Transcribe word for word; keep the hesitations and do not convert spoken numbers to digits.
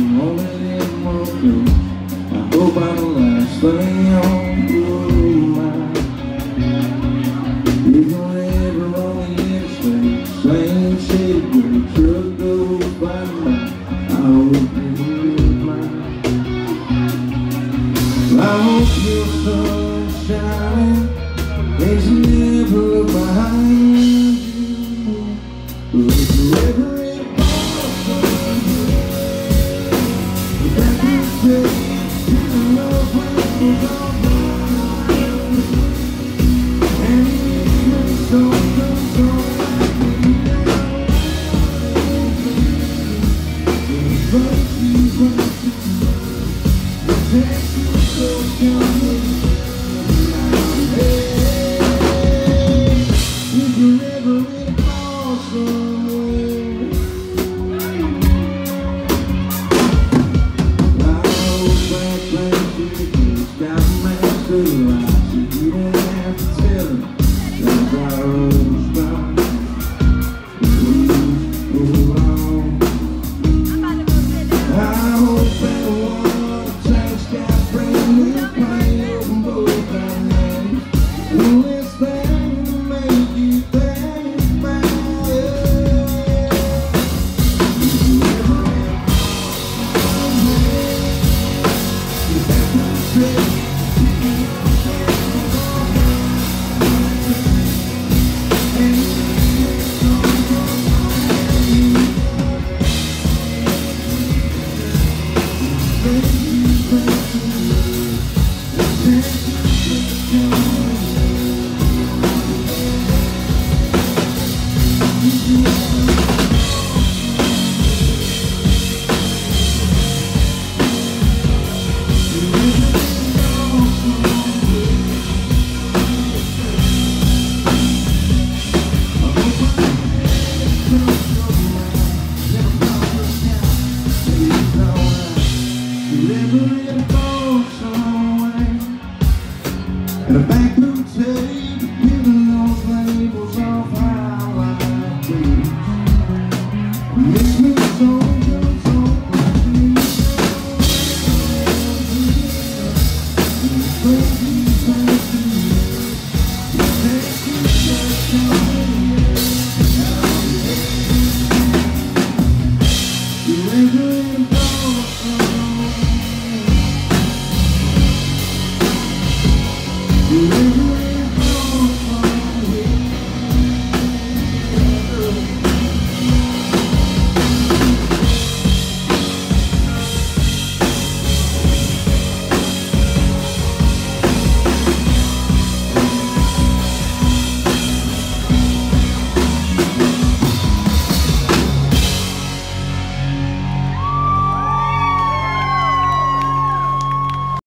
moment it won't go. I hope I'm the last thing on your mind. If you're ever on the interstate, same shade gray truck goes by me, I hope you're mine. I hope your sun's shining and you never look behind you. But if you ever in a bar somewhere, that can say you love when it's all gone, and even something so like me down, but she's what you do. The text is so coming. If you're ever in a bar somewhere, I hope that place you just got master life, so you don't have to tell them that our road's gone. Please move on. I hope that one tank's got brand new paint on both our names. Well, it's that to make you think about it. If you ever in a bar somewhere, you have to say you love when it's all gone, and even something like you thank you, thank you, thank you for coming. And a back